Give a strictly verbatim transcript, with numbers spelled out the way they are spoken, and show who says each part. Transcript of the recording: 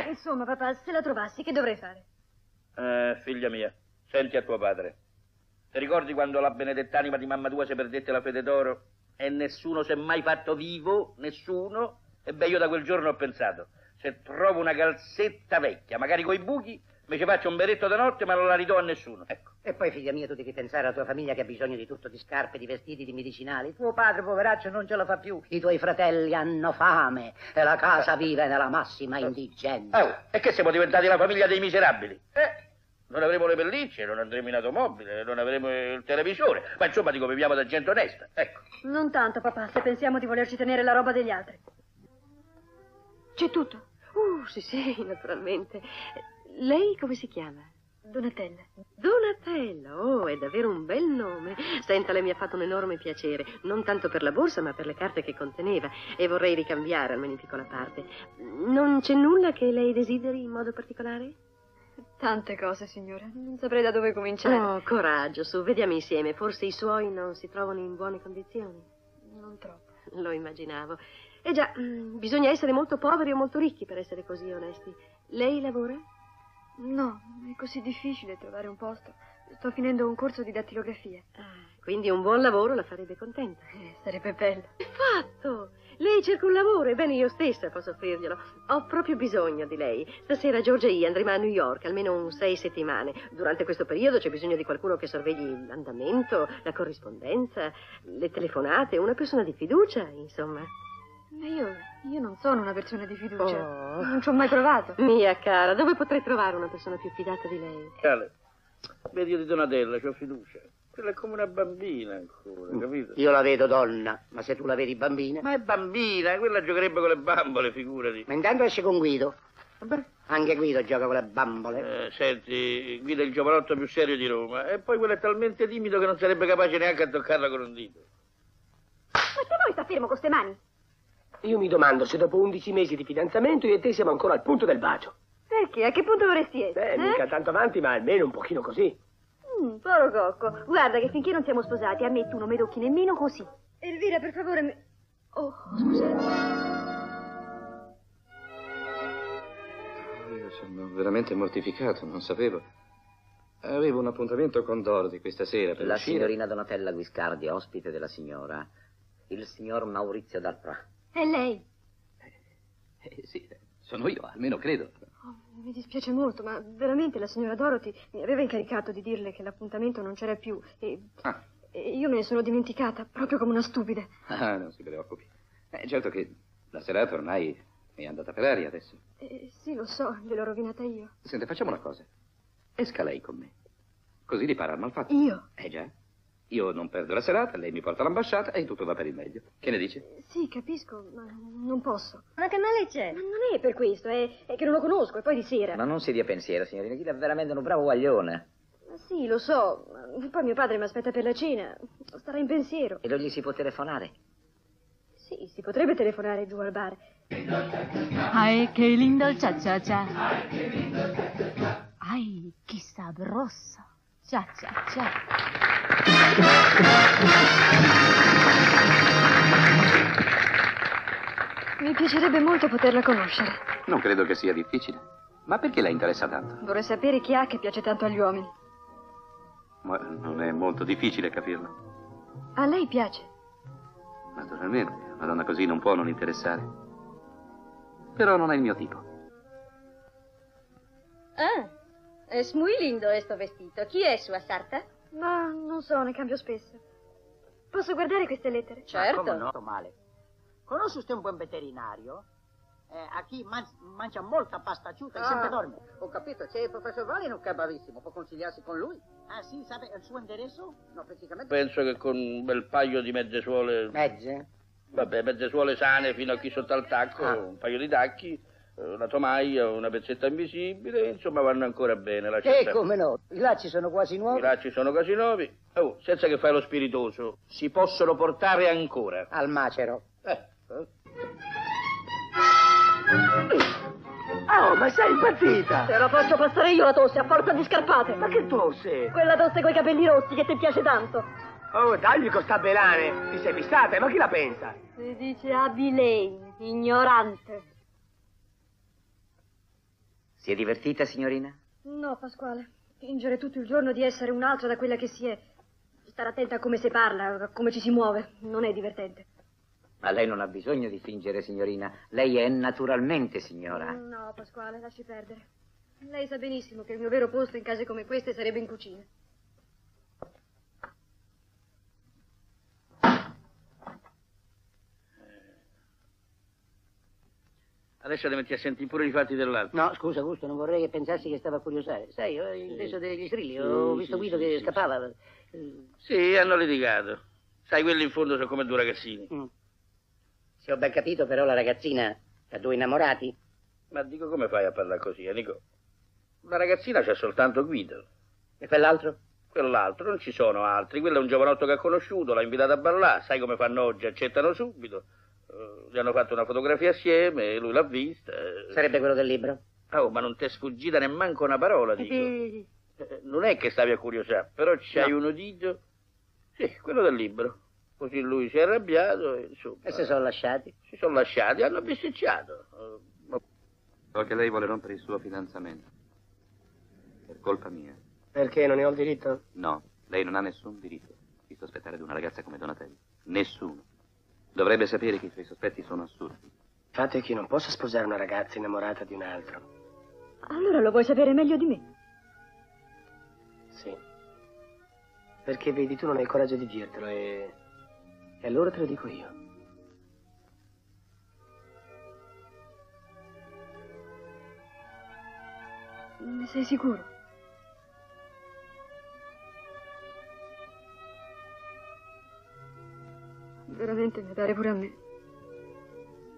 Speaker 1: Eh?
Speaker 2: Insomma, papà, se la trovassi, che dovrei fare?
Speaker 1: Eh, figlia mia, senti a tuo padre. Ti ricordi quando la benedettanima di mamma tua si perdette la fede d'oro e nessuno si è mai fatto vivo? Nessuno? E beh, io da quel giorno ho pensato, se trovo una calzetta vecchia, magari coi buchi, mi ci faccio un berretto da notte, ma non la ridò a nessuno. Ecco.
Speaker 3: E poi, figlia mia, tu devi pensare alla tua famiglia che ha bisogno di tutto, di scarpe, di vestiti, di medicinali. Tuo padre, poveraccio, non ce la fa più. I tuoi fratelli hanno fame e la casa vive nella massima indigenza.
Speaker 1: Oh, e che siamo diventati la famiglia dei miserabili? Eh? Non avremo le pellicce, non andremo in automobile, non avremo il televisore. Ma insomma, dico, viviamo da gente onesta. Ecco.
Speaker 2: Non tanto, papà, se pensiamo di volerci tenere la roba degli altri. C'è tutto.
Speaker 4: Uh, sì, sì, naturalmente. Lei come si chiama?
Speaker 2: Donatella.
Speaker 4: Donatella, oh, è davvero un bel nome. Senta, lei mi ha fatto un enorme piacere, non tanto per la borsa, ma per le carte che conteneva, e vorrei ricambiare, almeno in piccola parte. Non c'è nulla che lei desideri in modo particolare?
Speaker 2: Tante cose, signora. Non saprei da dove cominciare.
Speaker 4: Oh, coraggio, su, vediamo insieme. Forse i suoi non si trovano in buone condizioni?
Speaker 2: Non troppo.
Speaker 4: Lo immaginavo. Eh già, mh, bisogna essere molto poveri o molto ricchi per essere così onesti. Lei lavora?
Speaker 2: No, è così difficile trovare un posto. Sto finendo un corso di dattilografia.
Speaker 4: Ah, quindi un buon lavoro la farebbe contenta.
Speaker 2: Eh, sarebbe bello.
Speaker 4: Fatto! Lei cerca un lavoro, ebbene io stessa posso offrirglielo. Ho proprio bisogno di lei. Stasera Giorgia e io andremo a New York, almeno un sei settimane. Durante questo periodo c'è bisogno di qualcuno che sorvegli l'andamento, la corrispondenza, le telefonate, una persona di fiducia, insomma.
Speaker 2: Ma io, io non sono una persona di fiducia.
Speaker 4: Oh.
Speaker 2: Non ci ho mai provato.
Speaker 4: Mia cara, dove potrei trovare una persona più fidata di lei?
Speaker 1: Cale, vedi io di Donatella, c'ho fiducia. Quella è come una bambina ancora, capito?
Speaker 3: Io la vedo donna, ma se tu la vedi bambina...
Speaker 1: Ma è bambina, quella giocherebbe con le bambole, figurati.
Speaker 3: Ma intanto esce con Guido.
Speaker 1: Vabbè.
Speaker 3: Anche Guido gioca con le bambole.
Speaker 1: Eh, senti, Guido è il giovanotto più serio di Roma. E poi quello è talmente timido che non sarebbe capace neanche a toccarla con un dito.
Speaker 2: Ma se vuoi sta fermo con ste mani?
Speaker 5: Io mi domando se dopo undici mesi di fidanzamento io e te siamo ancora al punto del bacio.
Speaker 2: Perché? A che punto vorresti essere?
Speaker 5: Eh, mica tanto avanti, ma almeno un pochino così.
Speaker 2: Mm, povero cocco. Guarda che finché non siamo sposati, a me tu non mi tocchi nemmeno così. Elvira, per favore, mi... Oh, scusate.
Speaker 6: Io sono veramente mortificato, non sapevo. Avevo un appuntamento con Dorothy questa sera per
Speaker 3: La
Speaker 6: uscire.
Speaker 3: signorina Donatella Guiscardi, ospite della signora, il signor Maurizio Dalprà.
Speaker 2: E lei?
Speaker 6: Eh, sì, sono io, almeno credo.
Speaker 2: Oh, mi dispiace molto, ma veramente la signora Dorothy mi aveva incaricato di dirle che l'appuntamento non c'era più e...
Speaker 6: Ah.
Speaker 2: e io me ne sono dimenticata, proprio come una stupida.
Speaker 6: Ah, non si preoccupi. Eh, certo che la serata ormai è andata per aria adesso.
Speaker 2: Eh, sì, lo so, gliel'ho rovinata io.
Speaker 6: Senta, facciamo una cosa. Esca lei con me. Così ripara il malfatto.
Speaker 2: Io?
Speaker 6: Eh già. Io non perdo la serata, lei mi porta all'ambasciata e tutto va per il meglio. Che ne dice?
Speaker 2: Sì, capisco, ma non posso.
Speaker 7: Ma che male c'è?
Speaker 2: Ma non è per questo, è, è che non lo conosco e poi di sera.
Speaker 3: Ma non si dia pensiero, signorina, chi è veramente un bravo guaglione.
Speaker 2: Ma sì, lo so, ma poi mio padre mi aspetta per la cena, starà in pensiero.
Speaker 3: E non gli si può telefonare?
Speaker 2: Sì, si potrebbe telefonare giù al bar.
Speaker 8: Ay, qué lindo el cha-cha-cha. Ay, qué sabroso. Cha-cha-cha.
Speaker 2: Mi piacerebbe molto poterla conoscere.
Speaker 6: Non credo che sia difficile. Ma perché la interessa tanto?
Speaker 2: Vorrei sapere chi ha che piace tanto agli uomini.
Speaker 6: Ma non è molto difficile capirlo.
Speaker 2: A lei piace?
Speaker 6: Naturalmente, una donna così non può non interessare. Però non è il mio tipo.
Speaker 7: Ah, es muy lindo esto vestito. Chi è sua sarta?
Speaker 2: Ma non so, ne cambio spesso. Posso guardare queste lettere?
Speaker 7: Certo.
Speaker 3: Ma come no? Male. Conosce usted un buon veterinario? Eh, aquí man mangia molta pasta asciutta e Ah, sempre dorme. Ho capito, c'è il professor Valeno che è bravissimo, può consigliarsi con lui.
Speaker 9: Ah sì, sa il suo indirizzo?
Speaker 3: No, praticamente...
Speaker 1: Penso che con un bel paio di mezze suole...
Speaker 3: Mezze?
Speaker 1: Vabbè, mezze suole sane fino a qui sotto al tacco,
Speaker 3: Ah.
Speaker 1: un paio di tacchi, una tomaia, una pezzetta invisibile, insomma vanno ancora bene. lascia
Speaker 3: E
Speaker 1: stare.
Speaker 3: come no, i lacci sono quasi nuovi.
Speaker 1: I lacci sono quasi nuovi. Oh, senza che fai lo spiritoso, si possono portare ancora.
Speaker 3: Al macero.
Speaker 1: Eh, eh.
Speaker 5: Oh, ma sei impazzita!
Speaker 2: Te la faccio passare io la tosse a forza di scarpate.
Speaker 5: Ma che tosse?
Speaker 2: Quella tosse coi capelli rossi che ti piace tanto.
Speaker 5: Oh, dagli costa belane! Ti sei fissata, ma chi la pensa?
Speaker 2: Si dice Abilene, ignorante.
Speaker 10: Si è divertita, signorina?
Speaker 2: No, Pasquale. Fingere tutto il giorno di essere un'altra da quella che si è. Stare attenta a come si parla, a come ci si muove. Non è divertente.
Speaker 10: Ma lei non ha bisogno di fingere, signorina. Lei è naturalmente signora.
Speaker 2: No, Pasquale, lasci perdere. Lei sa benissimo che il mio vero posto in case come queste sarebbe in cucina.
Speaker 1: Adesso ti metti a sentire pure i fatti dell'altro.
Speaker 3: No, scusa, Augusto, non vorrei che pensassi che stava a curiosare. Sai, ho inteso degli strilli,
Speaker 1: Sì,
Speaker 3: ho
Speaker 1: sì,
Speaker 3: visto
Speaker 1: sì,
Speaker 3: Guido
Speaker 1: sì,
Speaker 3: che
Speaker 1: sì,
Speaker 3: scappava.
Speaker 1: Sì, hanno litigato. Sai, quelli in fondo sono come due ragazzini.
Speaker 3: Mm. Se ho ben capito, però, la ragazzina ha due innamorati.
Speaker 1: Ma dico, come fai a parlare così, Enrico? La ragazzina c'è soltanto Guido.
Speaker 3: E quell'altro?
Speaker 1: Quell'altro, non ci sono altri. Quello è un giovanotto che ha conosciuto, l'ha invitato a ballare. Sai come fanno oggi? Accettano subito. Uh, gli hanno fatto una fotografia assieme, lui l'ha vista. eh.
Speaker 3: Sarebbe quello del libro?
Speaker 1: Oh, ma non ti è sfuggita nemmanco una parola, dico.
Speaker 3: Sì.
Speaker 1: Eh, non è che stavi a curiosare, però c'hai
Speaker 3: No.
Speaker 1: un udito. Sì, quello del libro. Così lui si è arrabbiato e insomma.
Speaker 3: E si sono lasciati?
Speaker 1: Si sono lasciati, hanno bisticciato. Uh,
Speaker 6: So che lei vuole rompere il suo fidanzamento. Per colpa mia.
Speaker 5: Perché non ne ho il diritto?
Speaker 6: No, lei non ha nessun diritto di sospettare di una ragazza come Donatella. Nessuno. Dovrebbe sapere che i suoi sospetti sono assurdi.
Speaker 5: Il fatto è che io non posso sposare una ragazza innamorata di un altro.
Speaker 2: Allora lo vuoi sapere meglio di me?
Speaker 5: Sì. Perché vedi, tu non hai il coraggio di dirtelo e... e allora te lo dico io.
Speaker 2: Ne sei sicuro? Veramente mi pare pure a me.